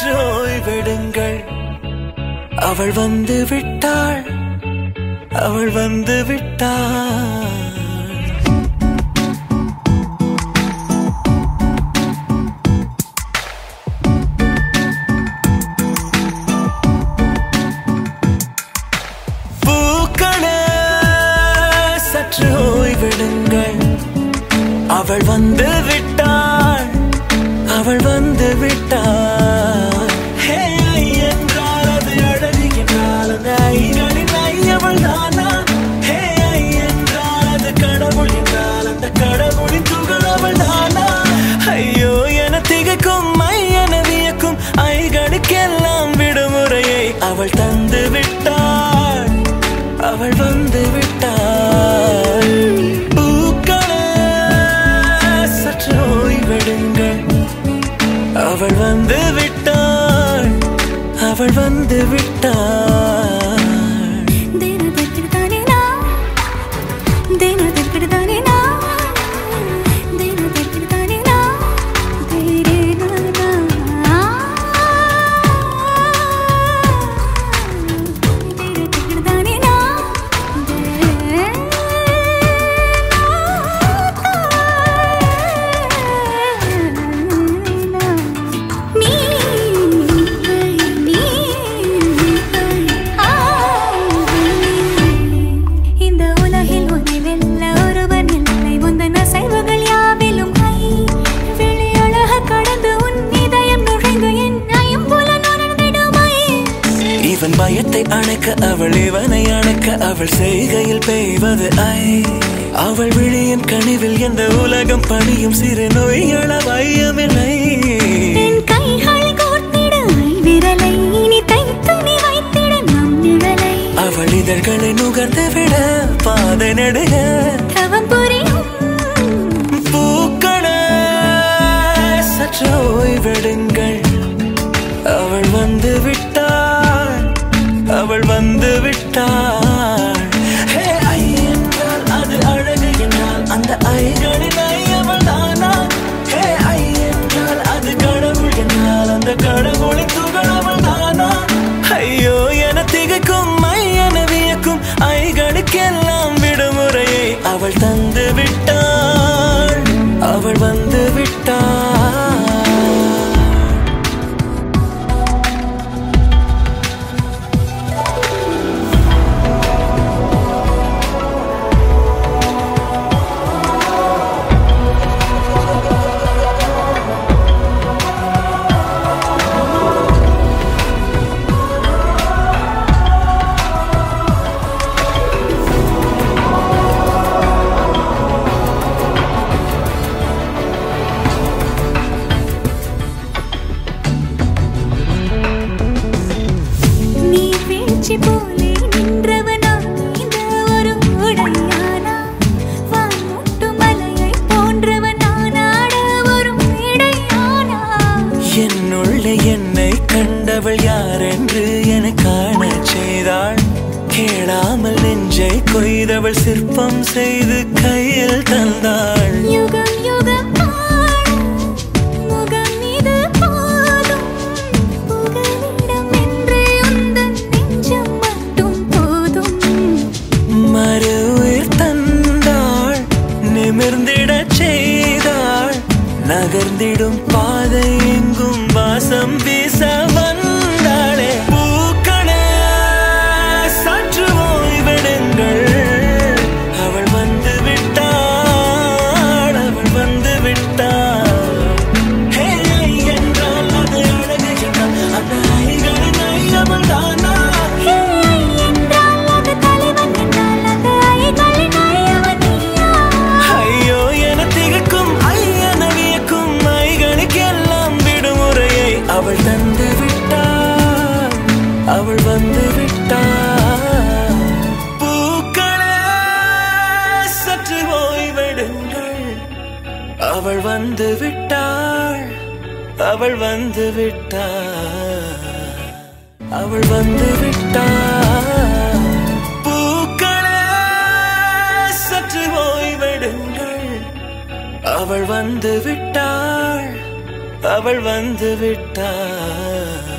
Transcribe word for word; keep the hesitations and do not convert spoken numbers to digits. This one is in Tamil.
சற்று ஓய்வெடுங்கள் அவள் வந்து விட்டாள் அவள் வந்து விட்டாள் பூக்களே சற்று ஓய்வெடுங்கள் அவள் வந்து விட்டாள் அவள் வந்து விட்டாள் ஹே என்றால் அது அழகு என்றால் அந்த ஐகளின் ஐயவள் தானா ஹே என்றால் அது கடவுள் என்றால் அந்த கடவுளின் துகள் அவள் தானா ஐயோ என திகைக்கும் ஐயன வியக்கும் ஐகளுக்கெல்லாம் விடுமுறையை அவள் தந்து விட்டாள் அவள் வந்து விட்டாள் பூக்களே சற்று ஓய்வெடுங்கள் அவள் வந்து விட்டாள் அவள் வந்து விட்டாள் தினத்திற்கு தானே நான் தினத்திற்கு தானே நான் தினத்திற்கு தானே நான் தேரே நானா தினத்திற்கு தானே நான் தேரே இவன் பயத்தை அணைக்க அவள் இவனை அணைக்க அவள் செய்கையில் பெய்வது ஐ அவள் விழியின் கனிவில் எந்த உலகம் பணியும் சிறு நோய்கள வையமில்லை என் கைகள் கோர்த்திட விரலை இனி தைத்து நீ வைத்திட நம் நிழலை அவள் இதழ்களை நுகர்ந்து விட பாதை நடுக தவம் புரியும் பூக்களே சற்று ஓய்வெடுங்கள் அவள் வந்து விட்டாள் அவள் வந்து விட்டாள் ஹே ஐ என்றால் அது அழகு என்றால் அந்த ஐகளின் ஐயவள் தானா ஹே ஐ என்றால் அது கடவுள் என்றால் அந்த கடவுளின் துகள் அவள் தானா ஐயோ என திகைக்கும் ஐயன வியக்கும் ஐகளுக்கெல்லாம் விடுமுறையை அவள் தந்து விட்டாள் அவள் வந்து விட்டாள் போலே நின்றவனா இந்த ஒரு உடையானா வான்முட்டு மலையை போன்றவனானாட ஒரு இடையானா என்னுள்ளே என்னை கண்டவள் யார் என்று என காண செய்தாள் கேளாமல் நெஞ்சை கொய்தவள் சிற்பம் செய்து கையில் தந்தாள் யுகம் யுகம் முகம் இது போதும் புகலிடம் என்று உந்தன் நெஞ்சம் மட்டும் போதும் மறு உயிர் தந்தாள் நிமிர்ந்திடச் செய்தாள் நகர்ந்திடும் பாதை எங்கும் வாசம் வீச வந்தாளே பூக்களே சற்று ஓய்வெடுங்கள் அவள் வந்து விட்டாள் அவள் வந்து விட்டாள் ஹே என்றால் அது அழகு என்றால் அந்த ஐகளின் ஐயவள் தானா என்றால் அது தலைவன் என்றால் அந்த ஐகளின் ஐயவன் நீயா ஐயோ என திகைக்கும் ஐயன வியக்கும் ஐகளுக்கெல்லாம் விடுமுறையை அவள் தந்து விட்டாள் அவள் வந்து விட்டாள் பூக்களே சற்று ஓய்வெடுங்கள் அவள் வந்து விட்டாள் அவள் வந்து விட்டாள் அவள் வந்து விட்டாள் பூக்களே சற்று ஓய்வெடுங்கள் அவள் வந்து விட்டாள் அவள் வந்து விட்டாள்.